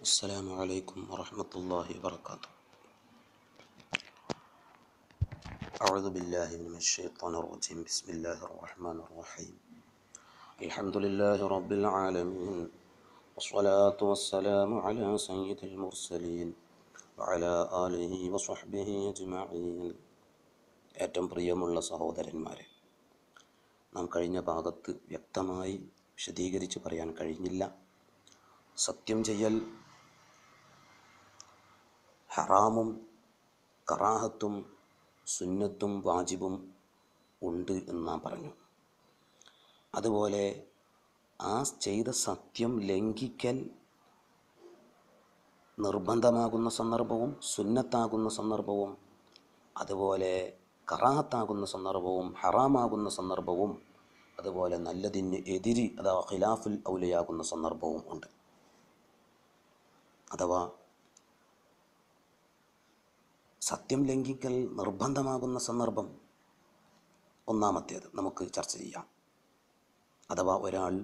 السلام عليكم ورحمة الله وبركاته. أعوذ بالله من الشيطان الرجيم. بسم الله الرحمن الرحيم. الحمد لله رب العالمين، والصلاة والسلام على سيد المرسلين وعلى آله وصحبه أجمعين. ഏറ്റവും പ്രിയമുള്ള സഹോദരന്മാരെ, നാം കഴിഞ്ഞ ഭാഗത്ത് വ്യക്തമായി വിശദീകരിച്ച് പറയാൻ കഴിഞ്ഞില്ല. സത്യം ചെയ്യൽ ഹറാമും കറാഹത്തും സുന്നത്തും വാജിബും ഉണ്ട് എന്ന് നാം പറഞ്ഞു. അതുപോലെ ആ ചെയ്ത സത്യം ലംഘിക്കൽ നിർബന്ധമാകുന്ന സന്ദർഭവും സുന്നത്താകുന്ന സന്ദർഭവും അതുപോലെ കറാഹത്താകുന്ന സന്ദർഭവും ഹറാമാകുന്ന സന്ദർഭവും അതുപോലെ നല്ലതിന് എതിരി അഥവാ ഖിലാഫുൽ ഔലയാകുന്ന സന്ദർഭവും ഉണ്ട്. അഥവാ സത്യം ലംഘിക്കൽ നിർബന്ധമാകുന്ന സന്ദർഭം ഒന്നാമത്തേത് നമുക്ക് ചർച്ച ചെയ്യാം. അഥവാ ഒരാൾ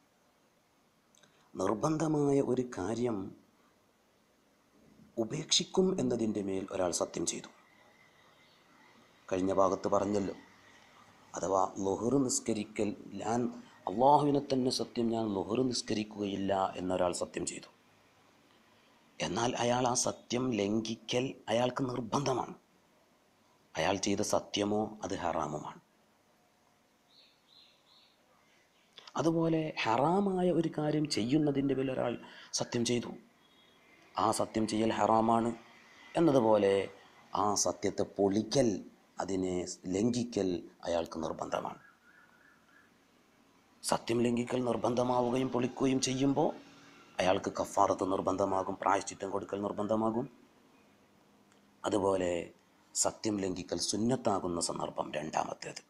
നിർബന്ധമായ ഒരു കാര്യം ഉപേക്ഷിക്കും എന്നതിൻ്റെ മേൽ ഒരാൾ സത്യം ചെയ്തു. കഴിഞ്ഞ ഭാഗത്ത് പറഞ്ഞല്ലോ, അഥവാ ളുഹർ നിസ്കരിക്കൽ, ഞാൻ അള്ളാഹുവിനെ തന്നെ സത്യം, ഞാൻ ളുഹർ നിസ്കരിക്കുകയില്ല എന്നൊരാൾ സത്യം ചെയ്തു. എന്നാൽ അയാൾ ആ സത്യം ലംഘിക്കൽ അയാൾക്ക് നിർബന്ധമാണ്. അയാൾ ചെയ്ത സത്യമോ അത് ഹറാമുമാണ്. അതുപോലെ ഹറാമായ ഒരു കാര്യം ചെയ്യുന്നതിൻ്റെ പേരിൽ ഒരാൾ സത്യം ചെയ്തു, ആ സത്യം ചെയ്യൽ ഹറാമാണ് എന്നതുപോലെ ആ സത്യത്തെ പൊളിക്കൽ, അതിനെ ലംഘിക്കൽ അയാൾക്ക് നിർബന്ധമാണ്. സത്യം ലംഘിക്കൽ നിർബന്ധമാവുകയും പൊളിക്കുകയും ചെയ്യുമ്പോൾ അയാൾക്ക് കഫാറത്ത് നിർബന്ധമാകും, പ്രായശ്ചിത്തം കൊടുക്കൽ നിർബന്ധമാകും. അതുപോലെ സത്യം ലംഘിക്കൽ സുന്നത്താകുന്ന സന്ദർഭം രണ്ടാമത്തേത്.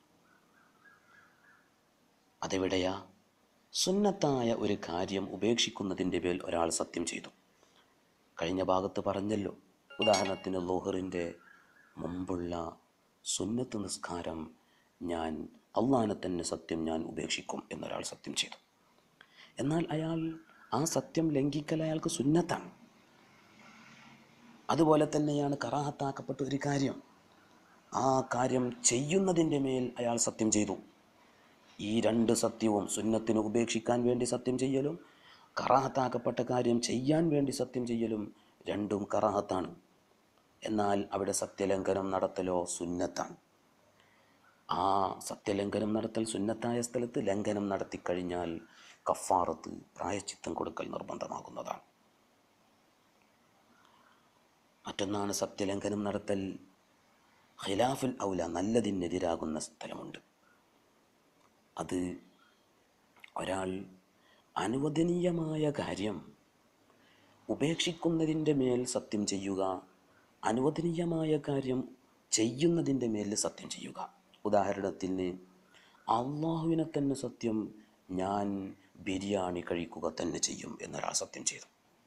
അതെവിടെയാ? സുന്നത്തായ ഒരു കാര്യം ഉപേക്ഷിക്കുന്നതിൻ്റെ പേരിൽ ഒരാൾ സത്യം ചെയ്തു. കഴിഞ്ഞ ഭാഗത്ത് പറഞ്ഞല്ലോ, ഉദാഹരണത്തിന് ളുഹറിൻ്റെ മുമ്പുള്ള സുന്നത്ത് നിസ്കാരം ഞാൻ അള്ളാഹിനെ തന്നെ സത്യം ഞാൻ ഉപേക്ഷിക്കും എന്നൊരാൾ സത്യം ചെയ്തു. എന്നാൽ അയാൾ ആ സത്യം ലംഘിക്കൽ അയാൾക്ക് സുന്നത്താണ്. അതുപോലെ തന്നെയാണ് കറാഹത്താക്കപ്പെട്ട ഒരു കാര്യം, ആ കാര്യം ചെയ്യുന്നതിൻ്റെ മേൽ അയാൾ സത്യം ചെയ്തു. ഈ രണ്ട് സത്യവും, സുന്നത്തിന് ഉപേക്ഷിക്കാൻ വേണ്ടി സത്യം ചെയ്യലും കറാഹത്താക്കപ്പെട്ട കാര്യം ചെയ്യാൻ വേണ്ടി സത്യം ചെയ്യലും, രണ്ടും കറാഹത്താണ്. എന്നാൽ അവിടെ സത്യലംഘനം നടത്തലോ സുന്നത്താണ്. ആ സത്യലംഘനം നടത്തൽ സുന്നത്തായ സ്ഥലത്ത് ലംഘനം നടത്തിക്കഴിഞ്ഞാൽ കഫാറത്ത്, പ്രായശ്ചിത്തം കൊടുക്കൽ നിർബന്ധമാകുന്നതാണ്. മറ്റൊന്നാണ് സത്യലംഘനം നടത്തൽ ഖിലാഫുൽ ഔല, നല്ലതിനെതിരാകുന്ന സ്ഥലമുണ്ട്. അത് ഒരാൾ അനുവദനീയമായ കാര്യം ഉപേക്ഷിക്കുന്നതിൻ്റെ മേൽ സത്യം ചെയ്യുക, അനുവദനീയമായ കാര്യം ചെയ്യുന്നതിൻ്റെ മേൽ സത്യം ചെയ്യുക. ഉദാഹരണത്തിന്, അള്ളാഹുവിനെ തന്നെ സത്യം, ഞാൻ ബിരിയാണി കഴിക്കുക തന്നെ ചെയ്യും എന്നൊരാൾ സത്യം ചെയ്തു.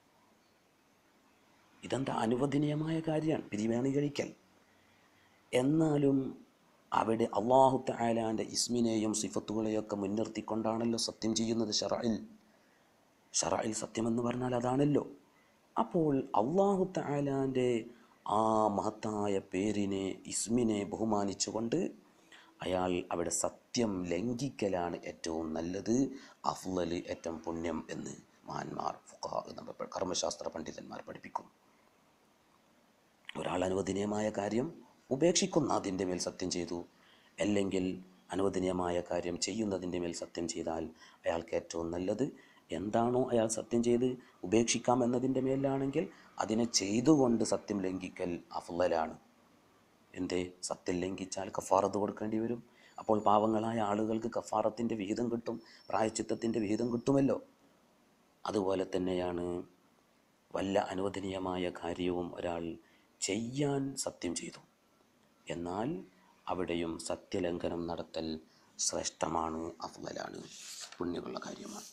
ഇതെന്താ? അനുവദനീയമായ കാര്യമാണ് ബിരിയാണി കഴിക്കൽ. എന്നാലും അവിടെ അള്ളാഹു തആലാൻ്റെ ഇസ്മിനെയും സിഫത്തുകളെയൊക്കെ മുൻനിർത്തിക്കൊണ്ടാണല്ലോ സത്യം ചെയ്യുന്നത്. ഷറഇൽ സത്യമെന്ന് പറഞ്ഞാൽ അതാണല്ലോ. അപ്പോൾ അള്ളാഹു തആലാൻ്റെ ആ മഹത്തായ പേരിനെ, ഇസ്മിനെ ബഹുമാനിച്ചുകൊണ്ട് അയാൾ അവിടെ സത്യം ലംഘിക്കലാണ് ഏറ്റവും നല്ലത്, അഫ്ളൽ, ഏറ്റവും പുണ്യം എന്ന് മഹാന്മാർ, ഫുഖഹാ, കർമ്മശാസ്ത്ര പണ്ഡിതന്മാർ പഠിപ്പിക്കുന്നു. ഒരാൾ അനുവദനീയമായ കാര്യം ഉപേക്ഷിക്കുന്ന അതിൻ്റെ മേൽ സത്യം ചെയ്തു, അല്ലെങ്കിൽ അനുവദനീയമായ കാര്യം ചെയ്യുന്നതിൻ്റെ മേൽ സത്യം ചെയ്താൽ അയാൾക്ക് ഏറ്റവും നല്ലത് എന്താണോ അയാൾ സത്യം ചെയ്ത് ഉപേക്ഷിക്കാം എന്നതിൻ്റെ മേലാണെങ്കിൽ അതിനെ ചെയ്തുകൊണ്ട് സത്യം ലംഘിക്കൽ അഫ്ളലാണ്. എന്തേ? സത്യം ലംഘിച്ചാൽ കഫാറത്ത് കൊടുക്കേണ്ടി വരും. അപ്പോൾ പാവങ്ങളായ ആളുകൾക്ക് കഫാറത്തിൻ്റെ വിഹിതം കിട്ടും, പ്രായശ്ചിത്തത്തിൻ്റെ വിഹിതം കിട്ടുമല്ലോ. അതുപോലെ തന്നെയാണ് വല്ല അനുവദനീയമായ കാര്യവും ഒരാൾ ചെയ്യാൻ സത്യം ചെയ്തു, എന്നാൽ അവിടെയും സത്യലംഘനം നടത്തൽ ശ്രേഷ്ഠമാണ്, അഫ്ളലാണ്, പുണ്യമുള്ള കാര്യമാണ്.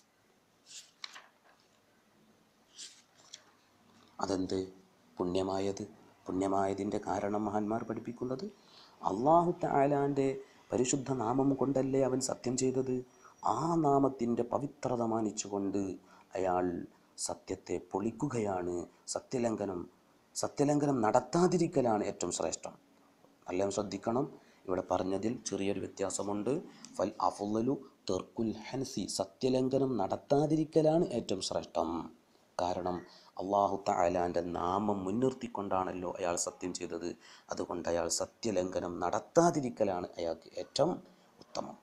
അതെന്ത് പുണ്യമായത്? പുണ്യമായതിൻ്റെ കാരണം മഹാന്മാർ പഠിപ്പിക്കുന്നത്, അള്ളാഹു തആലാൻ്റെ പരിശുദ്ധ നാമം കൊണ്ടല്ലേ അവൻ സത്യം ചെയ്തത്. ആ നാമത്തിൻ്റെ പവിത്രത മാനിച്ചുകൊണ്ട് അയാൾ സത്യത്തെ പൊളിക്കുകയാണ്, സത്യലംഘനം നടത്താതിരിക്കലാണ് ഏറ്റവും ശ്രേഷ്ഠം. എല്ലാം ശ്രദ്ധിക്കണം. ഇവിടെ പറഞ്ഞതിൽ ചെറിയൊരു വ്യത്യാസമുണ്ട്. ഫൽ അഫ്ളലു തർക്കുൽ ഹൻസി, സത്യലംഘനം നടത്താതിരിക്കലാണ് ഏറ്റവും ശ്രേഷ്ഠം. കാരണം അല്ലാഹു തആലാൻ്റെ നാമം മുൻനിർത്തിക്കൊണ്ടാണല്ലോ അയാൾ സത്യം ചെയ്തത്. അതുകൊണ്ട് അയാൾ സത്യലംഘനം നടത്താതിരിക്കലാണ് അയാൾക്ക് ഏറ്റവും ഉത്തമം.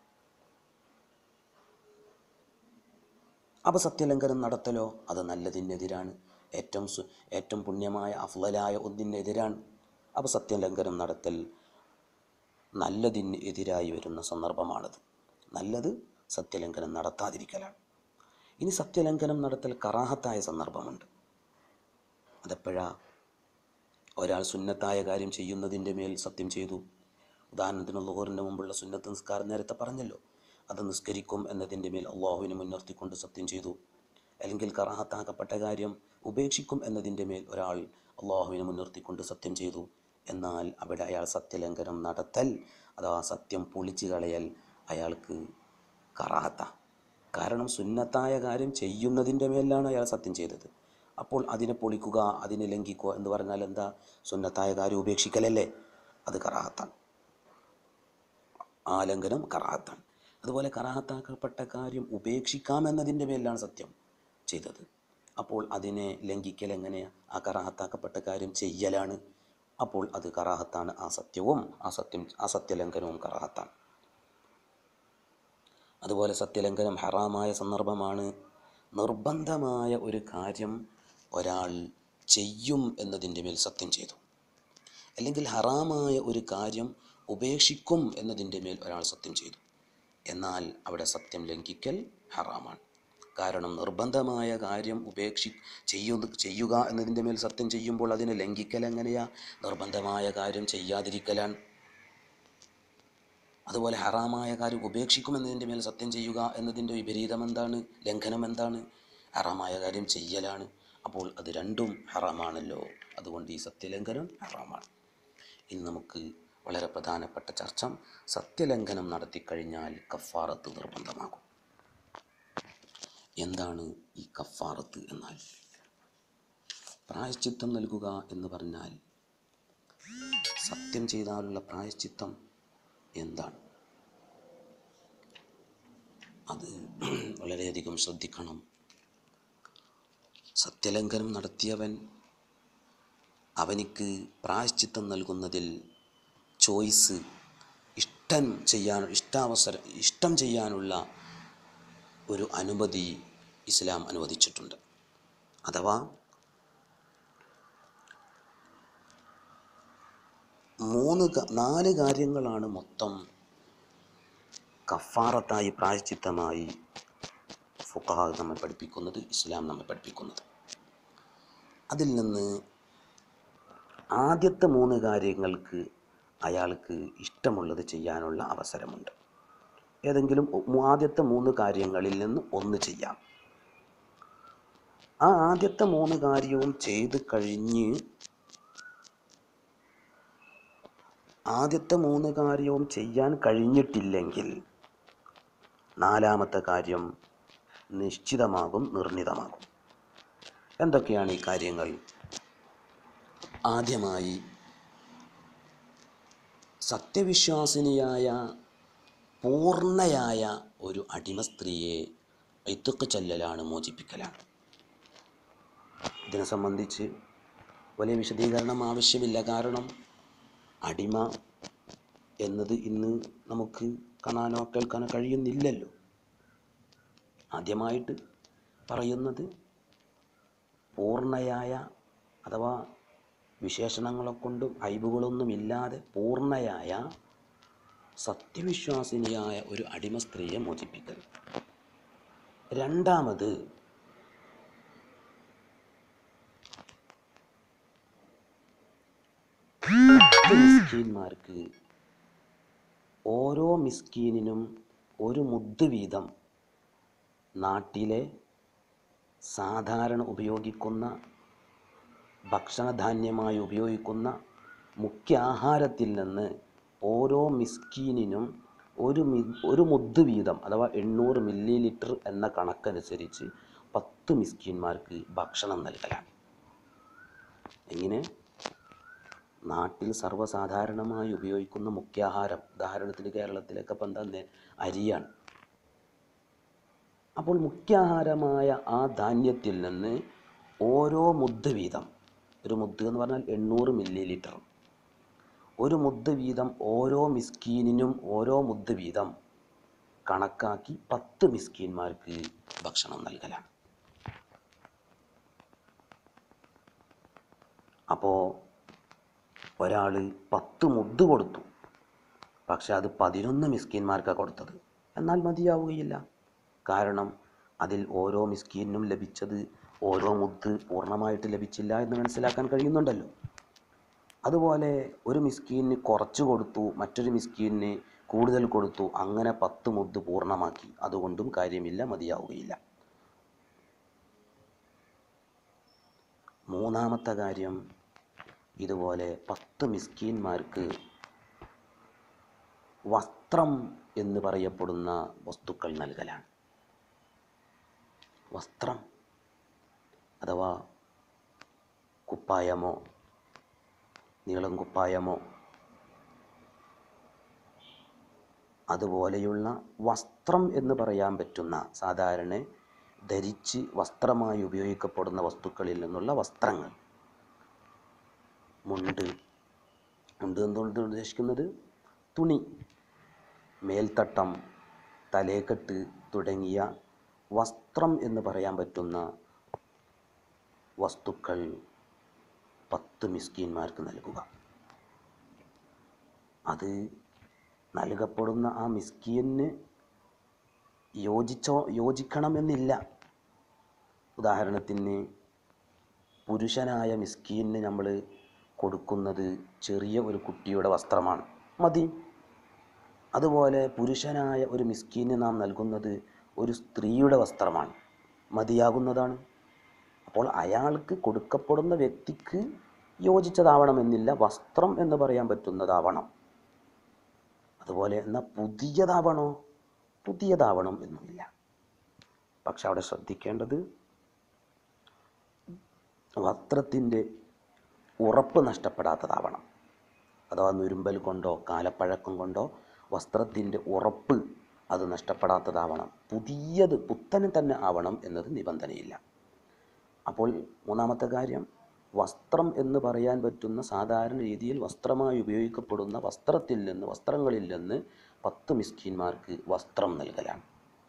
അപ്പോൾ സത്യലംഘനം നടത്തലോ അത് നല്ലതിനെതിരാണ്, ഏറ്റവും പുണ്യമായ അഫ്ളലായ ഒന്നിനെതിരാണ്. അപ്പോൾ സത്യലംഘനം നടത്തൽ നല്ലതിന് എതിരായി വരുന്ന സന്ദർഭമാണത്. നല്ലത് സത്യലംഘനം നടത്താതിരിക്കലാണ്. ഇനി സത്യലംഘനം നടത്തൽ കറാഹത്തായ സന്ദർഭമുണ്ട്. അതെപ്പോഴാ? ഒരാൾ സുന്നത്തായ കാര്യം ചെയ്യുന്നതിൻ്റെ മേൽ സത്യം ചെയ്തു. ഉദാഹരണത്തിന് ളുഹറിൻ്റെ മുമ്പുള്ള സുന്നത്ത് നിസ്കാരം നേരത്തെ പറഞ്ഞല്ലോ, അത് നിസ്കരിക്കും എന്നതിൻ്റെ മേൽ അള്ളാഹുവിനെ മുൻനിർത്തിക്കൊണ്ട് സത്യം ചെയ്തു. അല്ലെങ്കിൽ കറാഹത്താക്കപ്പെട്ട കാര്യം ഉപേക്ഷിക്കും എന്നതിൻ്റെ മേൽ ഒരാൾ അള്ളാഹുവിനെ മുൻനിർത്തിക്കൊണ്ട് സത്യം ചെയ്തു. എന്നാൽ അവിടെ അയാൾ സത്യലംഘനം നടത്തൽ അഥവാ സത്യം പൊളിച്ചു കളയൽ അയാൾക്ക് കറാഹത്ത. കാരണം സുന്നത്തായ കാര്യം ചെയ്യുന്നതിൻ്റെ മേലാണ് അയാൾ സത്യം ചെയ്തത്. അപ്പോൾ അതിനെ പൊളിക്കുക, അതിനെ ലംഘിക്കുക എന്ന് പറഞ്ഞാൽ എന്താ? സുന്നത്തായ കാര്യം ഉപേക്ഷിക്കലല്ലേ? അത് കറാഹത്താണ്. ആ ലംഘനം കറാഹത്താണ്. അതുപോലെ കറാഹത്താക്കപ്പെട്ട കാര്യം ഉപേക്ഷിക്കാമെന്നതിൻ്റെ മേലാണ് സത്യം ചെയ്തത്. അപ്പോൾ അതിനെ ലംഘിക്കൽ എങ്ങനെയാണ്? ആ കറാഹത്താക്കപ്പെട്ട കാര്യം ചെയ്യലാണ്. അപ്പോൾ അത് കറാഹത്താണ്. ആ സത്യലംഘനവും കറാഹത്താണ്. അതുപോലെ സത്യലംഘനം ഹറാമായ സന്ദർഭമാണ്. നിർബന്ധമായ ഒരു കാര്യം ഒരാൾ ചെയ്യും എന്നതിൻ്റെ മേൽ സത്യം ചെയ്തു, അല്ലെങ്കിൽ ഹറാമായ ഒരു കാര്യം ഉപേക്ഷിക്കും എന്നതിൻ്റെ മേൽ ഒരാൾ സത്യം ചെയ്തു. എന്നാൽ അവിടെ സത്യം ലംഘിക്കൽ ഹറാമാണ്. കാരണം നിർബന്ധമായ കാര്യം ചെയ്യുക എന്നതിൻ്റെ മേൽ സത്യം ചെയ്യുമ്പോൾ അതിനെ ലംഘിക്കൽ എങ്ങനെയാ? നിർബന്ധമായ കാര്യം ചെയ്യാതിരിക്കലാണ്. അതുപോലെ ഹറാമായ കാര്യം ഉപേക്ഷിക്കുമെന്നതിൻ്റെ മേൽ സത്യം ചെയ്യുക എന്നതിൻ്റെ വിപരീതം എന്താണ്? ലംഘനം എന്താണ്? ഹറാമായ കാര്യം ചെയ്യലാണ്. അപ്പോൾ അത് രണ്ടും ഹറാമാണല്ലോ. അതുകൊണ്ട് ഈ സത്യലംഘനം ഹറാമാണ്. ഇനി നമുക്ക് വളരെ പ്രധാനപ്പെട്ട ചർച്ച, സത്യലംഘനം നടത്തിക്കഴിഞ്ഞാൽ കഫാറത്ത് നിർബന്ധമാകും. എന്താണ് ഈ കഫാറത്ത് എന്നാൽ? പ്രായശ്ചിത്തം നൽകുക എന്ന് പറഞ്ഞാൽ സത്യം ചെയ്താലുള്ള പ്രായശ്ചിത്തം എന്താണ്? അത് വളരെയധികം ശ്രദ്ധിക്കണം. സത്യലംഘനം നടത്തിയവൻ അവനിക്ക് പ്രായശ്ചിത്തം നൽകുന്നതിൽ ചോയ്സ്, ഇഷ്ടം ചെയ്യാനുള്ള ഒരു അനുമതി ഇസ്ലാം അനുവദിച്ചിട്ടുണ്ട്. അഥവാ 4 കാര്യങ്ങളാണ് മൊത്തം കഫാറത്തായി, പ്രായശ്ചിത്തമായി ഫുഖഹാ നമ്മെ പഠിപ്പിക്കുന്നത്, ഇസ്ലാം നമ്മെ പഠിപ്പിക്കുന്നത്. അതിൽ നിന്ന് ആദ്യത്തെ 3 കാര്യങ്ങൾക്ക് അയാൾക്ക് ഇഷ്ടമുള്ളത് ചെയ്യാനുള്ള അവസരമുണ്ട്. ഏതെങ്കിലും ആദ്യത്തെ 3 കാര്യങ്ങളിൽ നിന്ന് ഒന്ന് ചെയ്യാം. ആ ആദ്യത്തെ 3 കാര്യവും ചെയ്ത് കഴിഞ്ഞ് ആദ്യത്തെ 3 കാര്യവും ചെയ്യാൻ കഴിഞ്ഞിട്ടില്ലെങ്കിൽ 4-മത്തെ കാര്യം നിശ്ചിതമാകും, നിർണിതമാകും. എന്തൊക്കെയാണ് ഈ കാര്യങ്ങൾ? ആദ്യമായി സത്യവിശ്വാസിനിയായ പൂർണ്ണയായ ഒരു അടിമ സ്ത്രീയെ ഇത്ഖ് ചൊല്ലലാണ്, മോചിപ്പിക്കലാണ്. ഇതിനെ സംബന്ധിച്ച് വലിയ വിശദീകരണം ആവശ്യമില്ല. കാരണം അടിമ എന്നത് ഇന്ന് നമുക്ക് കാണാനോ കേൾക്കാനോ കഴിയുന്നില്ലല്ലോ. ആദ്യമായിട്ട് പറയുന്നത് പൂർണ്ണയായ, അഥവാ വിശേഷണങ്ങളെ കൊണ്ടും ഐബുകളൊന്നുമില്ലാതെ പൂർണ്ണയായ സത്യവിശ്വാസിനിയായ ഒരു അടിമ സ്ത്രീയെ മോചിപ്പിക്കൽ. രണ്ടാമത് മിസ്കീന്മാർക്ക് ഓരോ മിസ്കീനിനും ഒരു മുദ്ദ് വീതം നാട്ടിലെ സാധാരണ ഉപയോഗിക്കുന്ന ഭക്ഷണധാന്യമായി ഉപയോഗിക്കുന്ന മുഖ്യ ആഹാരത്തിൽ നിന്ന് ഓരോ മിസ്കീനിനും ഒരു മുദ്ദ് വീതം, അഥവാ 800 മില്ലി ലിറ്റർ എന്ന കണക്കനുസരിച്ച് 10 മിസ്കീന്മാർക്ക് ഭക്ഷണം നൽകലാണ്. എങ്ങനെ? നാട്ടിൽ സർവ്വസാധാരണമായി ഉപയോഗിക്കുന്ന മുഖ്യാഹാരം, ഉദാഹരണത്തിന് കേരളത്തിലൊക്കെ ഇപ്പം എന്താ, അരിയാണ്. അപ്പോൾ മുഖ്യാഹാരമായ ആ ധാന്യത്തിൽ നിന്ന് ഓരോ മുദ്ദ് വീതം, ഒരു മുദ്ദ് എന്ന് പറഞ്ഞാൽ 800 മില്ലി ലിറ്റർ, ഒരു മുദ്ദ് വീതം ഓരോ മിസ്കീനിനും ഓരോ മുദ്ദ് വീതം കണക്കാക്കി 10 മിസ്കീന്മാർക്ക് ഭക്ഷണം നൽകലാണ്. അപ്പോൾ ഒരാൾ 10 മുദ്ദ് കൊടുത്തു, പക്ഷെ അത് 11 മിസ്കീന്മാർക്കാണ് കൊടുത്തത്. എന്നാൽ മതിയാവുകയില്ല. കാരണം അതിൽ ഓരോ മിസ്കീനും ലഭിച്ചത് ഓരോ മുദ്ദ് പൂർണ്ണമായിട്ട് ലഭിച്ചില്ല എന്ന് മനസ്സിലാക്കാൻ കഴിയുന്നുണ്ടല്ലോ. അതുപോലെ ഒരു മിസ്കീനിന് കുറച്ച് കൊടുത്തു, മറ്റൊരു മിസ്കീനിന് കൂടുതൽ കൊടുത്തു, അങ്ങനെ 10 മുദ്ദ് പൂർണ്ണമാക്കി. അതുകൊണ്ടും കാര്യമില്ല, മതിയാവുകയില്ല. മൂന്നാമത്തെ കാര്യം, ഇതുപോലെ 10 മിസ്കീന്മാർക്ക് വസ്ത്രം എന്ന് പറയപ്പെടുന്ന വസ്തുക്കൾ നൽകലാണ്. വസ്ത്രം അഥവാ കുപ്പായമോ നീളം കുപ്പായമോ അതുപോലെയുള്ള വസ്ത്രം എന്ന് പറയാൻ പറ്റുന്ന, സാധാരണ ധരിച്ച് വസ്ത്രമായി ഉപയോഗിക്കപ്പെടുന്ന വസ്തുക്കളിൽ നിന്നുള്ള വസ്ത്രങ്ങൾ. മുണ്ട് എന്തുകൊണ്ട് ഉദ്ദേശിക്കുന്നത്? തുണി, മേൽത്തട്ടം, തലേക്കെട്ട് തുടങ്ങിയ വസ്ത്രം എന്ന് പറയാൻ പറ്റുന്ന വസ്തുക്കൾ 10 മിസ്കീന്മാർക്ക് നൽകുക. അത് നൽകപ്പെടുന്ന ആ മിസ്കീന് യോജിക്കണമെന്നില്ല. ഉദാഹരണത്തിന് പുരുഷനായ മിസ്കീന് നമ്മൾ കൊടുക്കുന്നത് ചെറിയ ഒരു കുട്ടിയുടെ വസ്ത്രമാണ്, മതി. അതുപോലെ പുരുഷനായ ഒരു മിസ്കീന് നാം നൽകുന്നത് ഒരു സ്ത്രീയുടെ വസ്ത്രമാണ്, മതിയാകുന്നതാണ്. അപ്പോൾ അയാൾക്ക് കൊടുക്കപ്പെടുന്ന വ്യക്തിക്ക് യോജിച്ചതാവണമെന്നില്ല, വസ്ത്രം എന്ന് പറയാൻ പറ്റുന്നതാവണം. അതുപോലെ എന്നാൽ പുതിയതാവണം എന്നുമില്ല. പക്ഷെ അവിടെ ശ്രദ്ധിക്കേണ്ടത്, വസ്ത്രത്തിൻ്റെ ഉറപ്പ് നഷ്ടപ്പെടാത്തതാവണം. അഥവാ നുരുമ്പൽ കൊണ്ടോ കാലപ്പഴക്കം കൊണ്ടോ വസ്ത്രത്തിൻ്റെ ഉറപ്പ് അത് നഷ്ടപ്പെടാത്തതാവണം. പുത്തനെ തന്നെ ആവണം എന്നത് നിബന്ധനയില്ല. അപ്പോൾ മൂന്നാമത്തെ കാര്യം, വസ്ത്രം എന്ന് പറയാൻ പറ്റുന്ന സാധാരണ രീതിയിൽ വസ്ത്രമായി ഉപയോഗിക്കപ്പെടുന്ന വസ്ത്രങ്ങളിൽ നിന്ന് 10 മിസ്കീന്മാർക്ക് വസ്ത്രം നൽകലാണ്.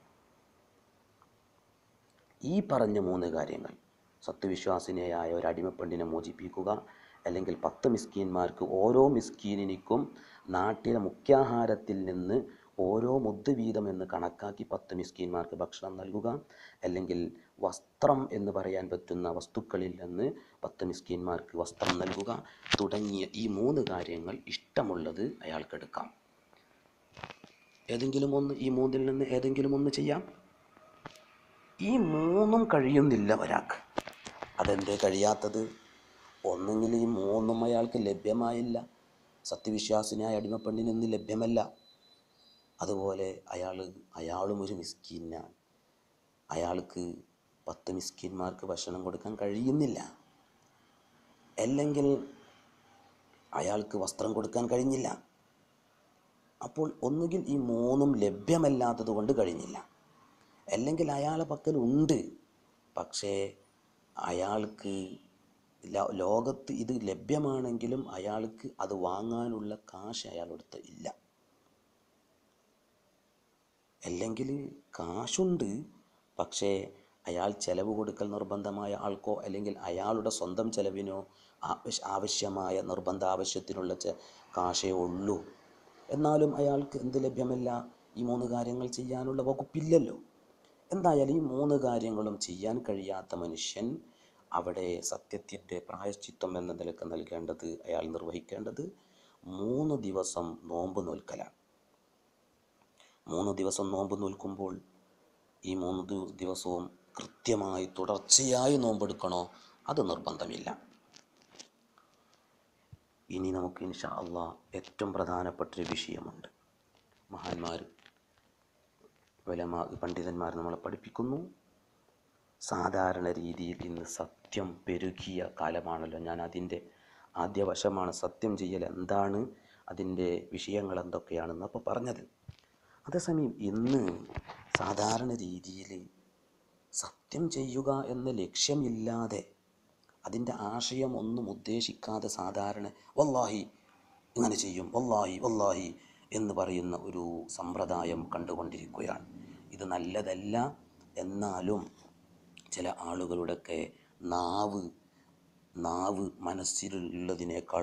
ഈ പറഞ്ഞ 3 കാര്യങ്ങൾ, സത്യവിശ്വാസിനിയായ ഒരു അടിമപ്പെണ്ണിനെ മോചിപ്പിക്കുക, അല്ലെങ്കിൽ 10 മിസ്കീന്മാർക്ക് ഓരോ മിസ്കീനിനും നാട്ടിലെ മുഖ്യാഹാരത്തിൽ നിന്ന് ഓരോ മുദ്ദ് വീതം എന്ന് കണക്കാക്കി 10 മിസ്കീന്മാർക്ക് ഭക്ഷണം നൽകുക, അല്ലെങ്കിൽ വസ്ത്രം എന്ന് പറയാൻ പറ്റുന്ന വസ്തുക്കളിൽ നിന്ന് 10 മിസ്കീന്മാർക്ക് വസ്ത്രം നൽകുക തുടങ്ങിയ ഈ 3 കാര്യങ്ങൾ ഇഷ്ടമുള്ളത് അയാൾക്കെടുക്കാം. ഏതെങ്കിലും ഒന്ന്, ഈ 3-ൽ നിന്ന് ഏതെങ്കിലും ഒന്ന് ചെയ്യാം. ഈ 3ഉം കഴിയുന്നില്ല ഒരാൾക്ക്. അതെന്തേ കഴിയാത്തത്? ഒന്നെങ്കിൽ ഈ 3ഉം അയാൾക്ക് ലഭ്യമായില്ല, സത്യവിശ്വാസിനായ അടിമപ്പെണ്ണിന് ഇന്ന് ലഭ്യമല്ല. അതുപോലെ അയാളും ഒരു മിസ്കീനാണ്, അയാൾക്ക് 10 മിസ്കീന്മാർക്ക് ഭക്ഷണം കൊടുക്കാൻ കഴിയുന്നില്ല. അല്ലെങ്കിൽ അയാൾക്ക് വസ്ത്രം കൊടുക്കാൻ കഴിഞ്ഞില്ല. അപ്പോൾ ഒന്നുകിൽ ഈ 3ഉം ലഭ്യമല്ലാത്തത് കൊണ്ട് കഴിഞ്ഞില്ല, അല്ലെങ്കിൽ അയാളെ പക്കൽ ഉണ്ട്, പക്ഷേ അയാൾക്ക് ലോകത്ത് ഇത് ലഭ്യമാണെങ്കിലും അയാൾക്ക് അത് വാങ്ങാനുള്ള കാശ് അയാളടുത്ത് ഇല്ല. അല്ലെങ്കിൽ കാശുണ്ട്, പക്ഷേ അയാൾ ചെലവ് കൊടുക്കൽ നിർബന്ധമായ ആൾക്കോ അല്ലെങ്കിൽ അയാളുടെ സ്വന്തം ചെലവിനോ ആവശ്യമായ നിർബന്ധ ആവശ്യത്തിനുള്ള കാശേ ഉള്ളൂ. എന്നാലും അയാൾക്ക് എന്ത് ലഭ്യമല്ല? ഈ 3 കാര്യങ്ങൾ ചെയ്യാനുള്ള വകുപ്പില്ലല്ലോ. എന്തായാലും ഈ 3 കാര്യങ്ങളും ചെയ്യാൻ കഴിയാത്ത മനുഷ്യൻ അവിടെ സത്യത്തിൻ്റെ പ്രായശ്ചിത്തം എന്ന നിലക്ക് അയാൾ നിർവഹിക്കേണ്ടത് 3 ദിവസം നോമ്പ് നോൽക്കലാണ്. 3 ദിവസം നോമ്പ് നോൽക്കുമ്പോൾ ഈ 3 ദിവസവും കൃത്യമായി തുടർച്ചയായി നോമ്പെടുക്കണോ? അത് നിർബന്ധമില്ല. ഇനി നമുക്ക് ഇൻഷാ അല്ലാഹ് ഏറ്റവും പ്രധാനപ്പെട്ടൊരു വിഷയമുണ്ട്. മഹാന്മാർ, ഉലമാ, പണ്ഡിതന്മാർ നമ്മളെ പഠിപ്പിക്കുന്നു, സാധാരണ രീതിയിൽ ഇന്ന് സത്യം പെരുകിയ കാലമാണല്ലോ. ഞാൻ അതിൻ്റെ ആദ്യ വശമാണ് സത്യം ചെയ്യൽ എന്താണ്, അതിൻ്റെ വിഷയങ്ങൾ എന്തൊക്കെയാണെന്ന് അപ്പോൾ പറഞ്ഞത്. അതേസമയം ഇന്ന് സാധാരണ രീതിയിൽ സത്യം ചെയ്യുക എന്ന ലക്ഷ്യമില്ലാതെ, അതിൻ്റെ ആശയം ഒന്നും ഉദ്ദേശിക്കാതെ സാധാരണ വല്ലാഹി ഇങ്ങനെ ചെയ്യും, വല്ലാഹി വല്ലാഹി എന്ന് പറയുന്ന ഒരു സമ്പ്രദായം കണ്ടുകൊണ്ടിരിക്കുകയാണ്. ഇത് നല്ലതല്ല. എന്നാലും ചില ആളുകളുടെയൊക്കെ നാവ് മനസ്സിലുള്ളതിനേക്കാൾ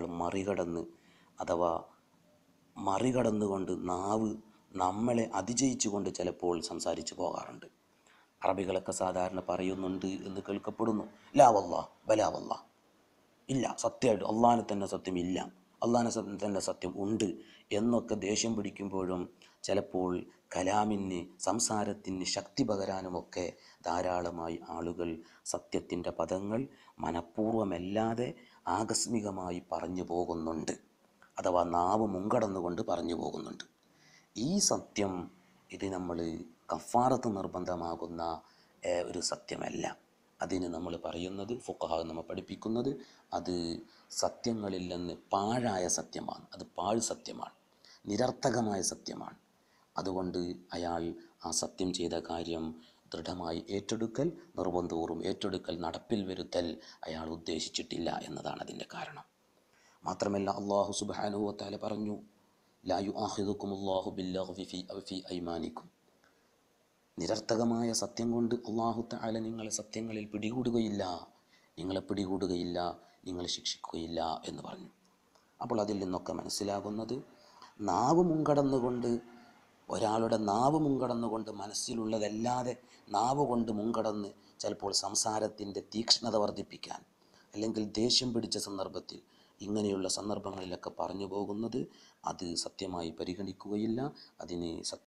മറികടന്നുകൊണ്ട് നാവ് നമ്മളെ അതിജയിച്ചുകൊണ്ട് ചിലപ്പോൾ സംസാരിച്ചു പോകാറുണ്ട്. അറബികളൊക്കെ സാധാരണ പറയുന്നുണ്ട് എന്ന് കേൾക്കപ്പെടുന്നു, ലാ വല്ലാ ബലാ വല്ലാ, ഇല്ല, സത്യമായിട്ട് അള്ളാഹിനെ തന്നെ സത്യം ഇല്ല, അള്ളാഹിനെ തന്നെ സത്യം ഉണ്ട് എന്നൊക്കെ ദേഷ്യം പിടിക്കുമ്പോഴും ചിലപ്പോൾ കലാമിന്, സംസാരത്തിന് ശക്തി പകരാനുമൊക്കെ ധാരാളമായി ആളുകൾ സത്യത്തിൻ്റെ പദങ്ങൾ മനഃപൂർവ്വമല്ലാതെ ആകസ്മികമായി പറഞ്ഞു പോകുന്നുണ്ട്, അഥവാ നാവ് മുൻകടന്നുകൊണ്ട് പറഞ്ഞു പോകുന്നുണ്ട്. ഈ സത്യം ഇത് നമ്മൾ കഫാറത്ത് നിർബന്ധമാകുന്ന ഒരു സത്യമല്ല. അതിന് നമ്മൾ പറയുന്നത്, ഫുഖഹാ നമ്മൾ പഠിപ്പിക്കുന്നത്, അത് സത്യങ്ങളിൽ നിന്ന് പാഴായ സത്യമാണ്, അത് പാഴ് സത്യമാണ്, നിരർത്ഥകമായ സത്യമാണ്. അതുകൊണ്ട് അയാൾ ആ സത്യം ചെയ്ത കാര്യം ദൃഢമായി ഏറ്റെടുക്കൽ, നിർബന്ധപൂർവ്വം ഏറ്റെടുക്കൽ, നടപ്പിൽ വരുത്തൽ അയാൾ ഉദ്ദേശിച്ചിട്ടില്ല എന്നതാണ് അതിൻ്റെ കാരണം. മാത്രമല്ല അല്ലാഹു സുബ്ഹാനഹു വ തആല പറഞ്ഞു, ലാ യുആഖിദുകുമുല്ലാഹു ബില്ലഗ്വി ഫീ ഐമാനിക്കും. നിരർത്ഥകമായ സത്യം കൊണ്ട് അല്ലാഹു തആല നിങ്ങളെ സത്യങ്ങളിൽ നിങ്ങളെ പിടികൂടുകയില്ല, നിങ്ങളെ ശിക്ഷിക്കുകയില്ല എന്ന് പറഞ്ഞു. അപ്പോൾ അതിൽ നിന്നൊക്കെ മനസ്സിലാകുന്നത്, ഒരാളുടെ നാവ് മുൻകടന്നുകൊണ്ട് മനസ്സിലുള്ളതല്ലാതെ നാവ് കൊണ്ട് മുൻകടന്ന് ചിലപ്പോൾ സംസാരത്തിൻ്റെ തീക്ഷ്ണത വർദ്ധിപ്പിക്കാൻ, അല്ലെങ്കിൽ ദേഷ്യം പിടിച്ച സന്ദർഭത്തിൽ, ഇങ്ങനെയുള്ള സന്ദർഭങ്ങളിലൊക്കെ പറഞ്ഞു പോകുന്നത് അത് സത്യമായി പരിഗണിക്കുകയില്ല. അതിന്